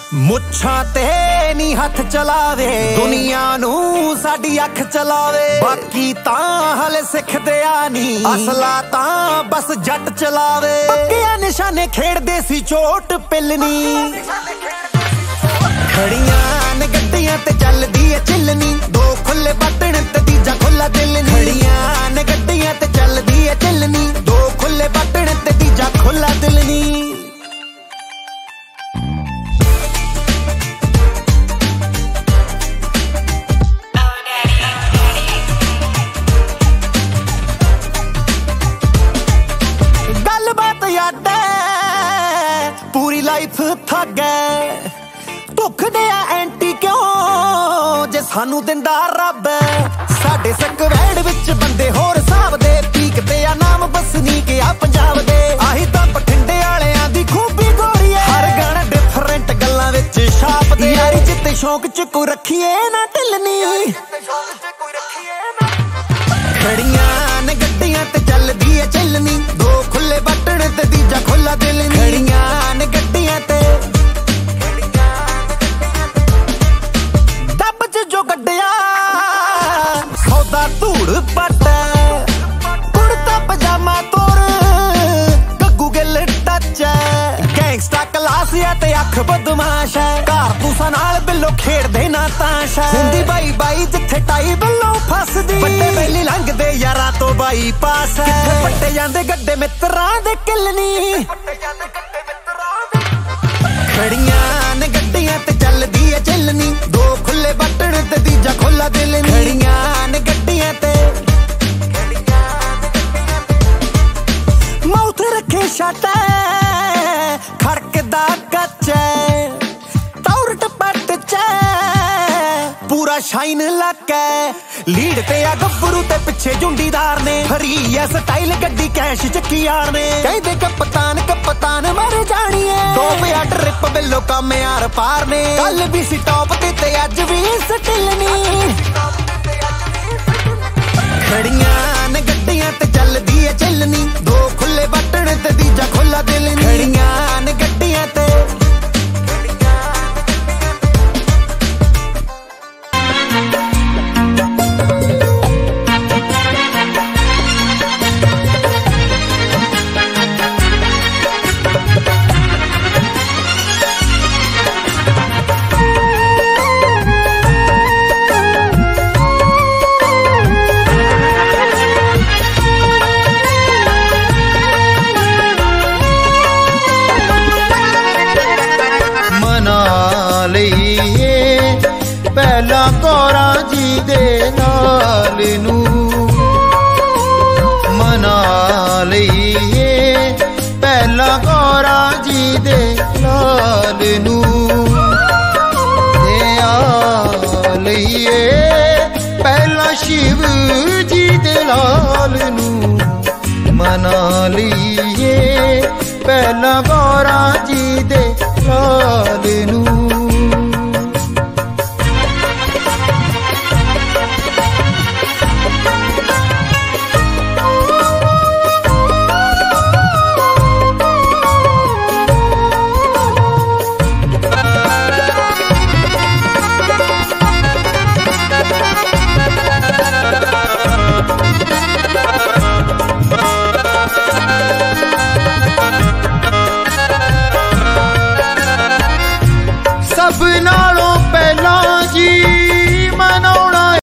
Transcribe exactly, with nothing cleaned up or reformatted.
ਮੁੱਛਾਂ ਤੇ ਨੀ ਹੱਥ ਚਲਾਵੇ, ਦੁਨੀਆ ਨੂੰ ਸਾਡੀ ਅੱਖ ਚਲਾਵੇ। ਬਾਕੀ ਤਾਂ ਹਲੇ ਸਿੱਖਦੇ ਆ ਨੀ, ਅਸਲਾ ਤਾਂ ਬਸ ਜੱਟ ਚਲਾਵੇ। ਪੱਕਿਆਂ ਨਿਸ਼ਾਨੇ ਖੇਡਦੇ ਸੀ ਚੋਟ ਪਿੱਲਣੀ, ਖੜੀਆਂ ਨੇ ਗੱਡੀਆਂ ਤੇ ਚੱਲਦੀ ਏ ਚਿਲਨੀ। ਦੋ ਖੁੱਲੇ ਬਟਣ ਤੇ ਤੀਜਾ ਖੁੱਲਾ ਦਿਲ ਨੀ। ਖੜੀਆਂ ਨੇ ਗੱਡੀਆਂ ਤੇ ਚੱਲਦੀ ਏ ਚਿਲਨੀ, ਦੋ ਖੁੱਲੇ ਬਟਣ ਤੇ ਤੀਜਾ ਖੁੱਲਾ ਦਿਲ ਨੀ। पूरी लाइफ थक गए, भुख दिया एंटी क्यों जे सानू दिंदा रब। साडे सकवैड़ विच बंदे होर हिसाब दे, पीक ते आ नाम बसनीक आ पंजाब दे। आही तां बठिंडे वालियां दी खूबी गोरी है, हर गाना डिफरेंट गल्लां विच छाप दे। यारी जिते शौक च कोई रखिए ना ढिलनी, खड़ियां ने गड्डियां ते चलदी है चिलनी। दो खुले बटन ते तीजा खुला दिल नी। खड़ियां ने गड्डियां ते दब च जो गड्डिया सौदा धूड़ पट, कुर्ता पजामा तोर Gaggu Gill touch. Gangsta class है ते अख बदमाश है, कारतूसा नाल बिल्लो खेड़दे ना ताश है। हुंदी बाई बाई जिथे टाई बिल्लो फसदी, बट्टे बेली लंघदे यारां तो बाई पास है। किथे पट्टे जांदे गड्डे मित्रां दे किलनी, खड़ियां ने गड्डियां ते चलदी है चिलनी। दो खुले बटन ते तीजा खुला दिल नी। खड़ियां ने गड्डियां ते मौत रखे शाटा, खड़कदा कच्च तौर टपट च पूरा शाइन लक है। लीड ते आ गब्बरू ते पिछे जुंडीदार ने, हरी है स्टाइल गड्डी कैश चक्की यार ने। कहदे कप्तान कप्तान मर जानी है, दो पिया ट्रिप बिल्लो कम यार पार ने। कल भी सी टॉप ते ते अज भी स्टिल नी, खड़ियां ने गड्डियां ते चलदी है चिलनी। दो खुले बटन ते तीजा खुला दिल नी। खड़ियां ने गड्डियां ते पहला कौरा जी दे नाल नू मना लईए, पहला कौरा जी दे नाल नू आ लईए, पहला शिव जी दे लाल नू मना लईए, पहला कौरा जी दे लाल नू। सबना